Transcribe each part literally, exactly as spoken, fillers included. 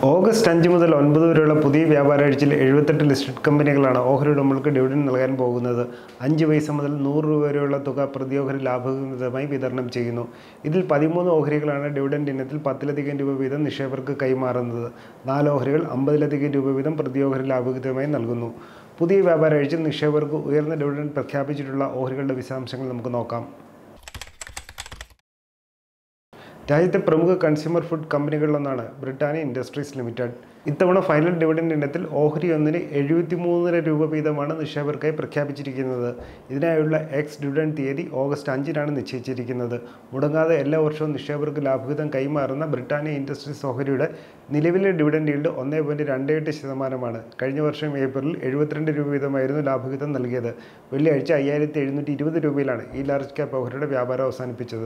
August അഞ്ച് മുതൽ ഒൻപത് വരെയുള്ള പുതിയ വ്യാപാരാഴ്ചയിൽ എഴുപത്തെട്ട് ലിസ്റ്റഡ് കമ്പനികളാണ് ഓഹരി ഉടമകൾക്ക് ഡിവിഡൻഡ് നൽകാൻ പോകുന്നത്. അഞ്ച് പൈസ മുതൽ നൂറ് രൂപ വരെയുള്ള തുക പ്രതി ഓഹരി ലാഭവിഹിതമായി വിതരണം ചെയ്യുന്നു. ഇതിൽ പതിമൂന്ന് ഓഹരികളാണ് ഡിവിഡൻഡ് ഇനത്തിൽ പത്തിലധികം രൂപ വീതം നിക്ഷേപകർക്ക് കൈമാറുന്നത്. നാല് ഓഹരികൾ അമ്പതിലധികം രൂപ വീതം പ്രതി ഓഹരി ലാഭവിഹിതമായി നൽകുന്നു. പുതിയ വ്യാപാരാഴ്ചയിൽ നിക്ഷേപകർക്ക് ഉയർന്ന ഡിവിഡൻഡ് പ്രഖ്യാപിച്ചിട്ടുള്ള ഓഹരികളുടെ വിശദാംശങ്ങൾ നമുക്ക് നോക്കാം. രാജ്യത്തെ പ്രമുഖ കൺസ്യൂമർ ഫുഡ് കമ്പനികളിലൊന്നാണ് ബ്രിട്ടാനിയ ഇൻഡസ്ട്രീസ് ലിമിറ്റഡ്. ഇത്തവണ ഫൈനൽ ഡിവിഡൻഡ് ഇനത്തിൽ ഓഹരി ഒന്നിന് എഴുപത്തി മൂന്നര രൂപ വീതമാണ് നിക്ഷേപകർക്കായി പ്രഖ്യാപിച്ചിരിക്കുന്നത്. ഇതിനായുള്ള എക്സ് ഡിവിഡൻഡ് തീയതി ഓഗസ്റ്റ് അഞ്ചിനാണ് നിശ്ചയിച്ചിരിക്കുന്നത്. മുടങ്ങാതെ എല്ലാ വർഷവും നിക്ഷേപകർക്ക് ലാഭവിഹിതം കൈമാറുന്ന ബ്രിട്ടാനിയ ഇൻഡസ്ട്രീസ് ഓഹരിയുടെ നിലവിലെ ഡിവിഡൻഡ് ഈൽഡ് ഒന്ന് പോയിൻറ്റ് രണ്ട് എട്ട് ശതമാനമാണ്. കഴിഞ്ഞ വർഷം ഏപ്രിലിൽ എഴുപത്തിരണ്ട് രൂപ വീതമായിരുന്നു ലാഭവിഹിതം നൽകിയത്. വെള്ളിയാഴ്ച അയ്യായിരത്തി എഴുന്നൂറ്റി ഇരുപത് രൂപയിലാണ് ഈ ലാർജ് ക്യാപ്പ് ഓഹരിയുടെ വ്യാപാരം അവസാനിപ്പിച്ചത്.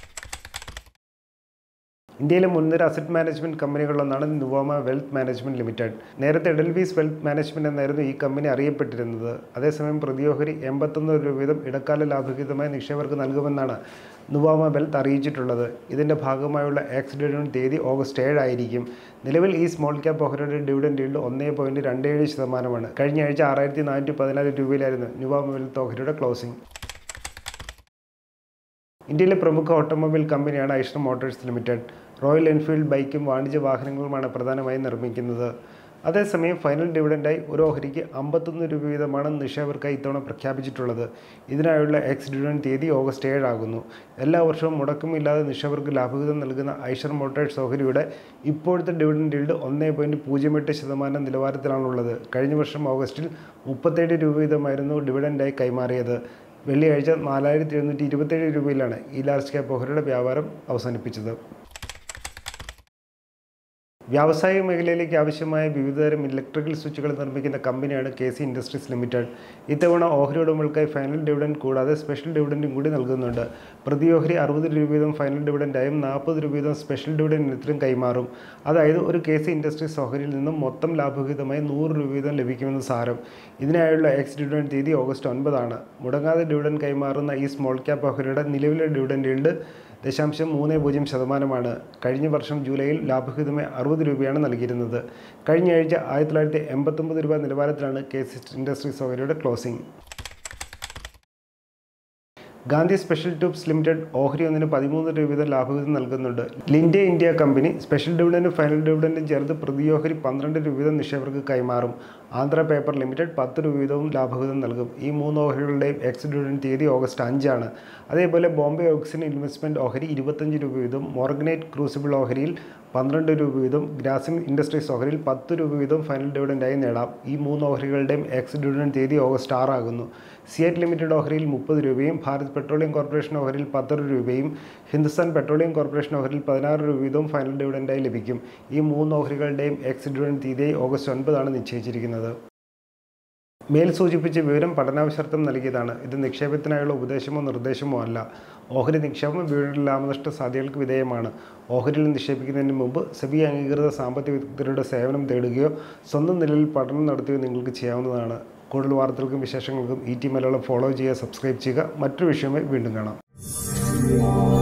ഇന്ത്യയിലെ മുൻനിര അസറ്റ് മാനേജ്മെൻറ്റ് കമ്പനികളിലൊന്നാണ് നുവാമ വെൽത്ത് മാനേജ്മെൻറ്റ് ലിമിറ്റഡ്. നേരത്തെ എഡൽവീസ് വെൽത്ത് മാനേജ്മെൻറ്റ് എന്നായിരുന്നു ഈ കമ്പനി അറിയപ്പെട്ടിരുന്നത്. അതേസമയം പ്രതി ഓഹരി എൺപത്തൊന്ന് രൂപ വീതം ഇടക്കാല ലാഭവിഹിതമായി നിക്ഷേപകർക്ക് നൽകുമെന്നാണ് നുവാമ വെൽത്ത് അറിയിച്ചിട്ടുള്ളത്. ഇതിൻ്റെ ഭാഗമായുള്ള എക്സ് ഡിവിഡൻഡ് തീയതി ഓഗസ്റ്റ് ഏഴായിരിക്കും. നിലവിൽ ഈ സ്മോൾ ക്യാപ്പ് ഓഹരിയുടെ ഡിവിഡൻഡ് ഈൽഡ് ഒന്ന് പോയിൻറ്റ് രണ്ട് ഏഴ് ശതമാനമാണ്. കഴിഞ്ഞ ആഴ്ച ആറായിരത്തി നാനൂറ്റി പതിനാല് രൂപയിലായിരുന്നു നുവാമ വെൽത്ത് ഓഹരിയുടെ ക്ലോസിംഗ്. ഇന്ത്യയിലെ പ്രമുഖ ഓട്ടോമൊബൈൽ കമ്പനിയാണ് Eicher motors limited. Royal Enfield ബൈക്കും വാണിജ്യ വാഹനങ്ങളുമാണ് പ്രധാനമായും നിർമ്മിക്കുന്നത്. അതേസമയം ഫൈനൽ ഡിവിഡൻഡായി ഒരു ഓഹരിക്ക് അമ്പത്തൊന്ന് രൂപ വീതമാണ് നിക്ഷേപകർക്കായി ഇത്തവണ പ്രഖ്യാപിച്ചിട്ടുള്ളത്. ഇതിനായുള്ള എക്സ് ഡിവിഡൻഡ് തീയതി ഓഗസ്റ്റ് ഏഴാകുന്നു. എല്ലാ വർഷവും മുടക്കമില്ലാതെ നിക്ഷേപകർക്ക് ലാഭവിഹിതം നൽകുന്ന ഐഷർ മോട്ടോഴ്സ് ഓഹരിയുടെ ഇപ്പോഴത്തെ ഡിവിഡൻഡ് ഈൽഡ് ഒന്ന് പോയിൻറ്റ് പൂജ്യം എട്ട് ശതമാനം നിലവാരത്തിലാണുള്ളത്. കഴിഞ്ഞ വർഷം ഓഗസ്റ്റിൽ മുപ്പത്തേഴ് രൂപ വീതമായിരുന്നു ഡിവിഡൻഡായി കൈമാറിയത്. വെള്ളിയാഴ്ച നാലായിരത്തി എഴുന്നൂറ്റി ഇരുപത്തേഴ് രൂപയിലാണ് ഈ ലാർജ് ക്യാപ്പ് ഓഹരിയുടെ വ്യാപാരം അവസാനിപ്പിച്ചത്. വ്യാവസായിക മേഖലയിലേക്ക് ആവശ്യമായ വിവിധതരം ഇലക്ട്രിക്കൽ സ്വിച്ചുകൾ നിർമ്മിക്കുന്ന കമ്പനിയാണ് കെ സി ഇൻഡസ്ട്രീസ് ലിമിറ്റഡ്. ഇത്തവണ ഓഹരി ഉടമകൾക്കായി ഫൈനൽ ഡിവിഡൻഡ് കൂടാതെ സ്പെഷ്യൽ ഡിവിഡൻഡും കൂടി നൽകുന്നുണ്ട്. പ്രതി ഓഹരി അറുപത് രൂപ വീതം ഫൈനൽ ഡിവിഡൻഡായും നാൽപ്പത് രൂപ വീതം സ്പെഷ്യൽ ഡിവിഡൻഡ് ഇനത്തിലും കൈമാറും. അതായത് ഒരു കെ സി ഇൻഡസ്ട്രീസ് ഓഹരിയിൽ നിന്നും മൊത്തം ലാഭവിഹിതമായി നൂറ് രൂപ വീതം ലഭിക്കുമെന്ന് സാരം. ഇതിനായുള്ള എക്സ് ഡിവിഡൻഡ് തീയതി ഓഗസ്റ്റ് ഒൻപതാണ്. മുടങ്ങാതെ ഡിവിഡൻഡ് കൈമാറുന്ന ഈ സ്മോൾ ക്യാപ്പ് ഓഹരിയുടെ നിലവിലെ ഡിവിഡൻഡ് ഈൽഡ് ദശാംശം മൂന്ന് പൂജ്യം ശതമാനമാണ്. കഴിഞ്ഞ വർഷം ജൂലൈയിൽ ലാഭവിഹിതമായി അറുപത് രൂപയാണ് നൽകിയിരുന്നത്. കഴിഞ്ഞ ആഴ്ച ആയിരത്തി തൊള്ളായിരത്തി എൺപത്തൊമ്പത് രൂപ നിലവാരത്തിലാണ് കെ സി ഇൻഡസ്ട്രീസ് ഓഹരിയുടെ ക്ലോസിംഗ്. ഗാന്ധി സ്പെഷ്യൽ ട്യൂബ്സ് ലിമിറ്റഡ് ഓഹരി ഒന്നിന് പതിമൂന്ന് രൂപ വീതം ലാഭവിഹിതം നൽകുന്നുണ്ട്. ലിൻഡെ ഇന്ത്യ കമ്പനി സ്പെഷ്യൽ ഡിവിഡൻഡും ഫൈനൽ ഡിവിഡൻഡും ചേർത്ത് പ്രതി ഓഹരി പന്ത്രണ്ട് രൂപ വീതം നിക്ഷേപകർക്ക് കൈമാറും. ആന്ധ്ര പേപ്പർ ലിമിറ്റഡ് പത്ത് രൂപ വീതവും ലാഭവിഹിതം നൽകും. ഈ മൂന്ന് ഓഹരികളുടെയും എക്സ് ഡിവിഡൻഡ് തീയതി ഓഗസ്റ്റ് അഞ്ചാണ്. അതേപോലെ ബോംബെ ഓക്സിജൻ ഇൻവെസ്റ്റ്മെൻറ്റ് ഓഹരി ഇരുപത്തഞ്ച് രൂപ വീതം, മോർഗനൈറ്റ് ക്രൂസിബിൾ ഓഹരിയിൽ പന്ത്രണ്ട് രൂപ വീതം, ഗ്രാസിം ഇൻഡസ്ട്രീസ് ഓഹരിയിൽ പത്ത് രൂപ വീതം ഫൈനൽ ഡിവിഡൻഡായി നേടാം. ഈ മൂന്ന് ഓഹരികളുടെയും എക്സ് ഡിവിഡൻഡ് തീയതി ഓഗസ്റ്റ് ആറാകുന്നു. സിയറ്റ് ലിമിറ്റഡ് ഓഹരിയിൽ മുപ്പത് രൂപയും, ഭാരത് പെട്രോളിയം കോർപ്പറേഷൻ ഓഹരിയിൽ പത്ത് രൂപയും, ഹിന്ദുസ്ഥാൻ പെട്രോളിയം കോർപ്പറേഷൻ ഓഹരിയിൽ പതിനാറ് രൂപ വീതവും ഫൈനൽ ഡിവിഡൻഡായി ലഭിക്കും. ഈ മൂന്ന് ഓഹരികളുടെയും എക്സ് ഡിവിഡൻഡ് തീയതി ഓഗസ്റ്റ് ഒൻപതാണ് നിശ്ചയിച്ചിരിക്കുന്നത്. മേൽ സൂചിപ്പിച്ച വിവരം പഠനാവശ്യാർത്ഥം നൽകിയതാണ്. ഇത് നിക്ഷേപത്തിനായുള്ള ഉപദേശമോ നിർദ്ദേശമോ അല്ല. ഓഹരി നിക്ഷേപം വിപണിയിലെ ലാഭനഷ്ട സാധ്യതകൾക്ക് വിധേയമാണ്. ഓഹരിയിൽ നിക്ഷേപിക്കുന്നതിന് മുമ്പ് സെബി അംഗീകൃത സാമ്പത്തിക വിദഗ്ധരുടെ സേവനം തേടുകയോ സ്വന്തം നിലയിൽ പഠനം നടത്തുകയോ നിങ്ങൾക്ക് ചെയ്യാവുന്നതാണ്. കൂടുതൽ വാർത്തകൾക്കും വിശേഷങ്ങൾക്കും ഇ ടി മലയാളം ഫോളോ ചെയ്യുക, സബ്സ്ക്രൈബ് ചെയ്യുക. മറ്റൊരു വിഷയമായി വീണ്ടും കാണാം.